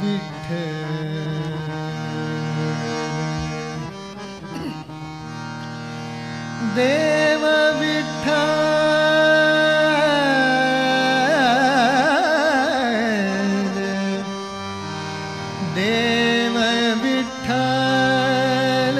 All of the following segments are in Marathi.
देव विठ्ठल देव विठ्ठल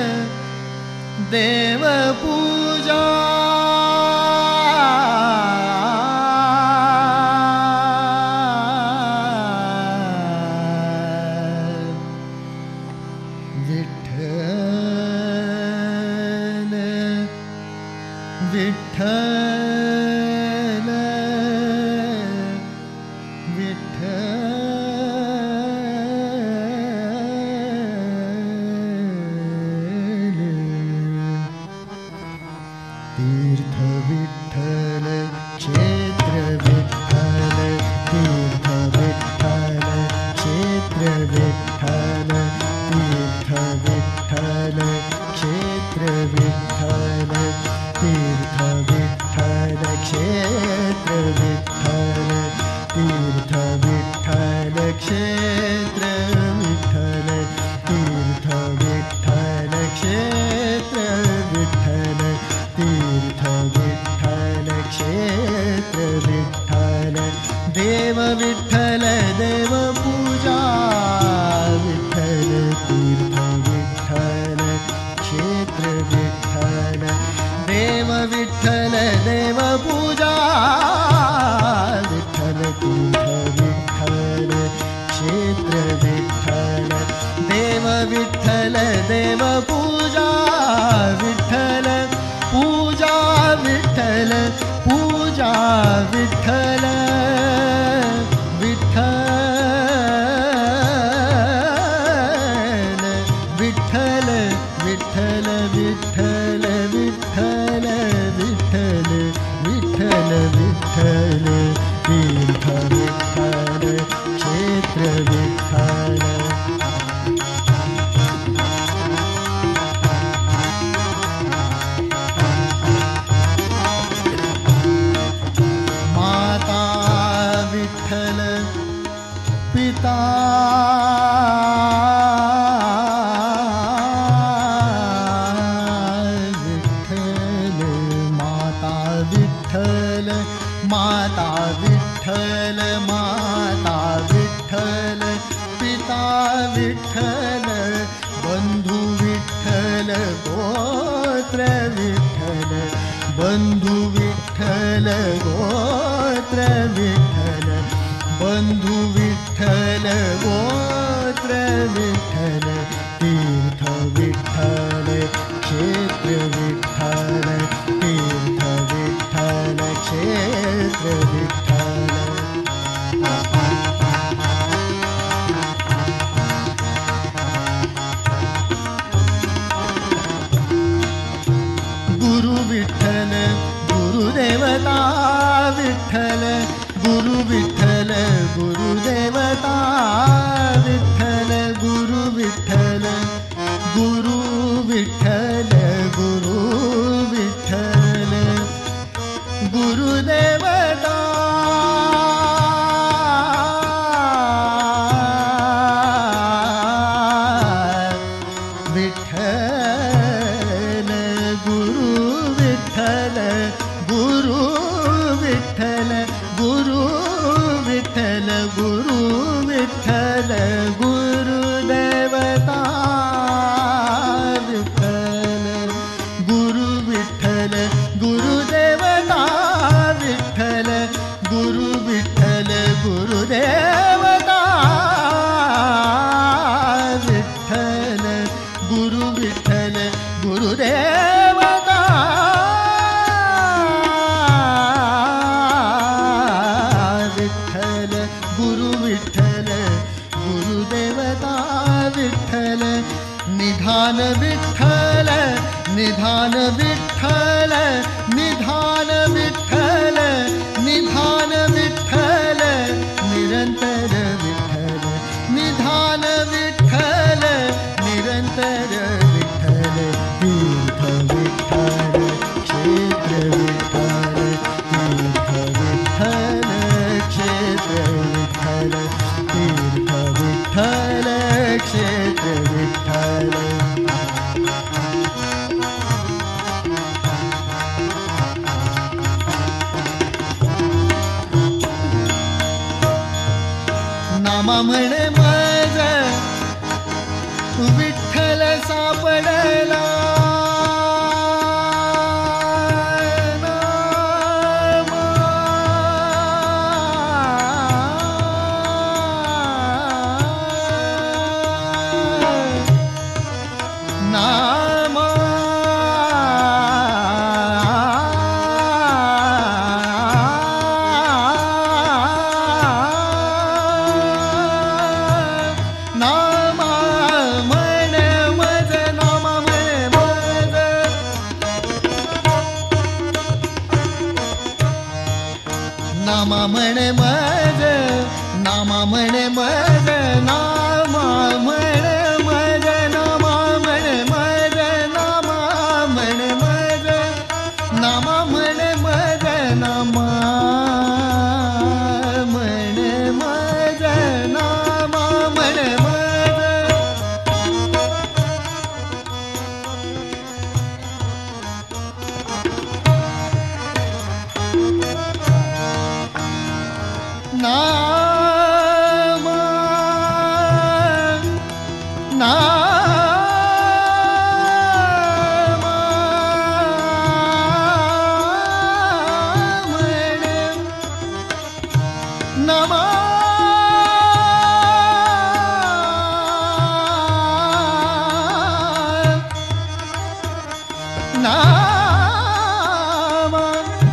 देव पूजा विठ्ठल तीर्थ विठ्ठल क्षेत्र विठ्ठल तीर्थ विठ्ठल क्षेत्र विठ्ठल तीर्थ विठ्ठल क्षेत्र विठ्ठल तीर्थ विठ्ठल क्षेत्र विठ्ठल तीर्थ विठ्ठल क्षेत्र विठ्ठल तीर्थ विठ्ठल क्षेत्र विठ्ठल तीर्थ विठ्ठल क्षेत्र विठ्ठल देव विठ्ठल देव पूजा विठ्ठल तीर्थ विठ्ठल क्षेत्र विठ्ठल देव विठ्ठल देव पूजा विठ्ठल तीर्थ विठ्ठल क्षेत्र विठ्ठल देव विठ्ठल देव पूजा विठ्ठल पूजा विठ्ठल पूजा विठ्ठल विठ्ठल विठ्ठल विठ्ठल विठ्ठल विठ्ठल विठ्ठल विठ्ठल विठ्ठल तीर्थ विठ्ठल क्षेत्र विठ्ठल माता विठ्ठल पिता माता विठ्ठल माता विठ्ठल पिता विठ्ठल बंधु विठ्ठल गोत्र विठ्ठल बंधु विठ्ठल गोत्र विठ्ठल बंधु विठ्ठल गोत्र विठ्ठल तीर्थ विठ्ठल क्षेत्र विठ्ठल तीर्थ विठ्ठल क्षेत्र विठ्ठल गुरु विठ्ठल गुरुदेवता विठ्ठल गुरु विठ्ठल गुरुदेवता विठ्ठल गुरु विठ्ठल गुरु विठ्ठल गुरु विठ्ठल गुरुदेवता विठ्ठल गुरु विठ्ठल गुरु विठ्ठल गुरु विठ्ठल गुरु विठ्ठल गुरुदेवता विठ्ठल गुरु विठ्ठल गुरुदेवता विठ्ठल नामा म्हणे मज विठ्ठल सापडला नामा म्हणे मज नामा म्हणे मज नामा म्हणे मज नामा म्हणे मज नामा म्हणे मज नामा म्हणे मज नामा म्हणे मज नामा म्हणे मज नामा नामा म्हणे नामा नामा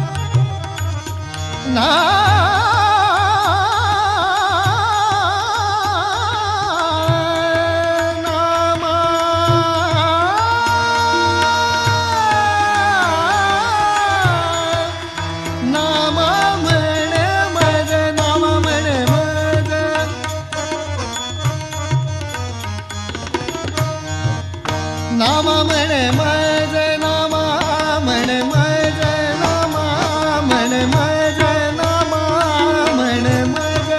नामा म्हणे मज नामा म्हणे मज नामा म्हणे मज नामा म्हणे मज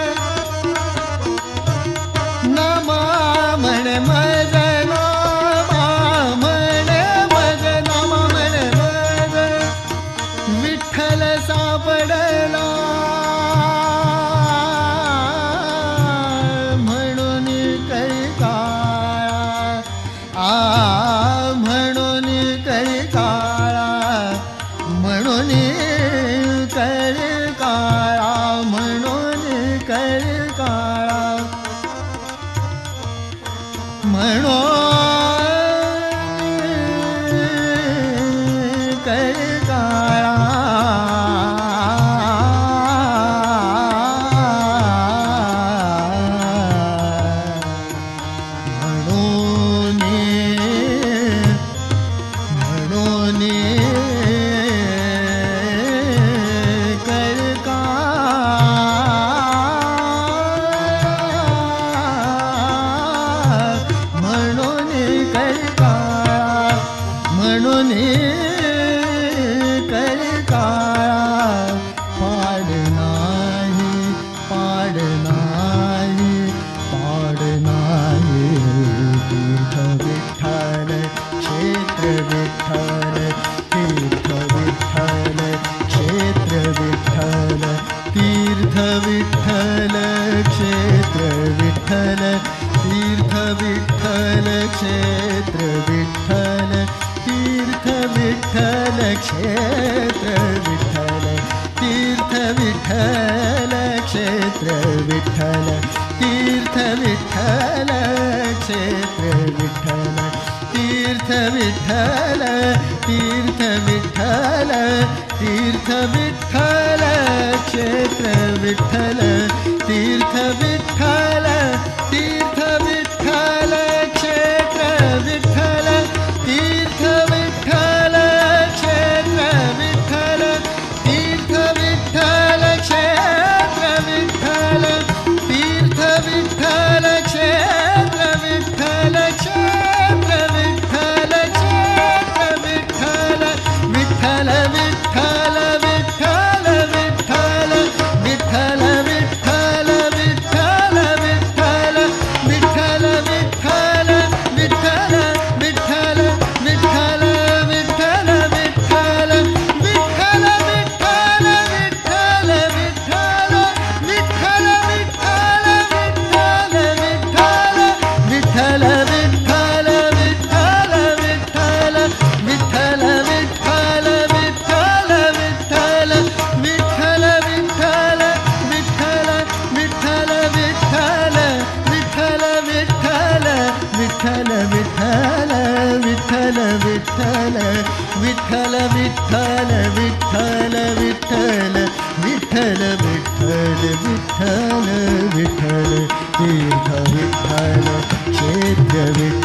नामा म्हणे मज नामा म्हणे मज नामा म्हणे मज विठ्ठल सापडला म्हणून काही काळा म्हणून काही काळा म्हणून काही काळा म्हणून काही काळा म्हणून काही काळा म्हणून काही काळा पाड नाही पाड नाही पाड नाही तीर्थ विठ्ठल क्षेत्र विठ्ठल तीर्थ विठ्ठल क्षेत्र विठ्ठल तीर्थ विठ्ठल क्षेत्र विठ्ठल तीर्थ विठ्ठल क्षेत्र विठ्ठल तीर्थ विठ्ठल क्षेत्र विठ्ठल तीर्थ विठ्ठल क्षेत्र विठ्ठल तीर्थ विठ्ठल क्षेत्र विठ्ठल तीर्थ विठ्ठल तीर्थ विठ्ठल तीर्थ विठ्ठल क्षेत्र विठ्ठल तीर्थ विठ्ठल तीर्थ विठ्ठल क्षेत्र विठ्ठल तीर्थ विठ्ठल क्षेत्र विठ्ठल तीर्थ विठ्ठल क्षेत्र विठ्ठल तीर्थ विठ्ठल क्षेत्र विठ्ठल क्षेत्र विठ्ठल क्षेत्र विठ्ठल विठ्ठल विठ्ठल विठ्ठल विठ्ठल विठ्ठल विठ्ठल विठ्ठल विठ्ठल विठ्ठल विठ्ठल विठ्ठल तीर्थ विठ्ठल क्षेत्र विठ्ठल